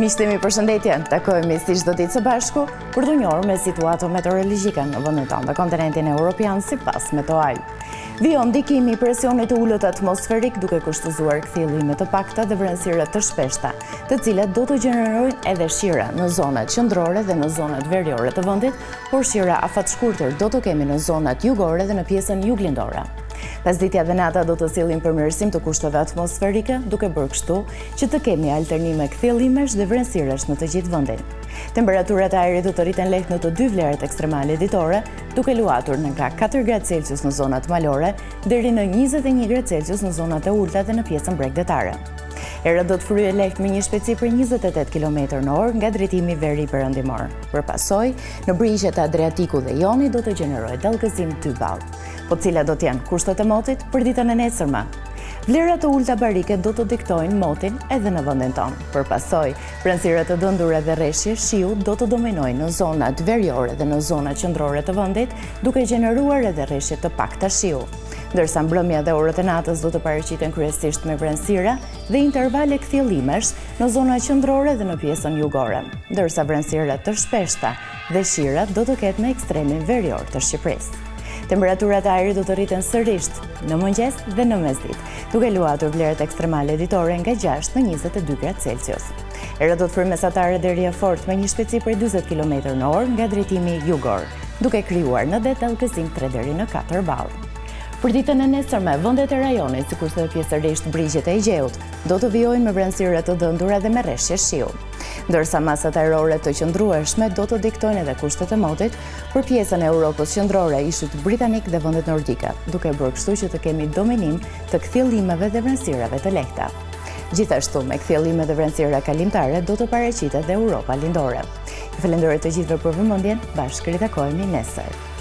Miqtemi, përshëndetje, takohemi si çdo ditë së bashku për t'u njohur me situatën meteorologjike në vendin tonë dhe kontinentin evropian sipas Meteo-Aj. Vijon ndikimi i presionit të ulët atmosferik duke kushtozuar kthjellime të pakta dhe vrenësire të shpeshta, të cilat do të gjenerojnë edhe shira në zonat qendrore dhe në zonat veriore të vendit, por shira afatshkurtër do të kemi në zonat jugore dhe në pjesën juglindore. Pasditja dhe nata do të sillin përmirësim të kushteve atmosferike, duke bërë kështu që të kemi alternime kthjellimesh dhe vrenësiresh në të gjithë vendin. Temperaturat e ajrit do të rriten lehtë në të dy vlerat ekstremale ditore, duke luatur nga 4 gradë Celsius në zonat malore deri në 21 gradë Celsius në zonat e ulta dhe në pjesën bregdetare. Era do të fryhej lehtë me një shpejtësi për 28 km/h nga drejtimi veri perëndimor. Përpasoj, në brigjet e Adriatikut dhe Jonit do të gjenerojë dallgëzim 2 ballë. Po cilat do të jenë kushtet e motit për ditën e nesërme? Vlerat të ulta barike do të diktojnë motin edhe në vendin tonë. Përpasoj, vrenësirat të dëndura dhe rreshje shiu do të dominojnë në zonat veriore dhe në zonat qendrore të vendit, duke gjeneruar edhe rreshje të pakta shiu. Ndërsa mbrëmja dhe orët e natës do të paraqiten kryesisht me vrenësira dhe intervale kthjellimesh në zonat qendrore dhe në pjesën jugore, ndërsa vrenësira të shpeshta dhe shirat do të ketë në ekstremin verior të Shqipërisë. Temperaturat e ajrit do të rriten sërish në mëngjes dhe në mesditë, duke luatur vlerat ekstremale ditore nga 6 në 22 gradë Celsius. Era do të fryjë mesatare deri e fortë me një shpejtësi prej 40 km/h nga drejtimi jugor, duke krijuar në det dallgëzim 3 deri në 4 ballë. Për ditën e nesërme, vendet e rajonit, sikurse edhe pjesërisht brigjet e Egeut, do të vijojnë me vrenësire të dëndura dhe me rreshje shiu. Ndërsa masat ajrore të qëndrueshme do të diktojnë edhe kushtet e motit për pjesën e Europës qendrore, ishut britanik dhe vendet nordike, duke bërë kështu që të kemi dominim të kthjellimeve dhe vrenësirave të lehta. Gjithashtu, me kthjellime dhe vrenësira kalimtare do të paraqitet dhe Europa lindore. Ju falenderoj të gjithëve për vëmendjen, bashkë ritakohemi nesër.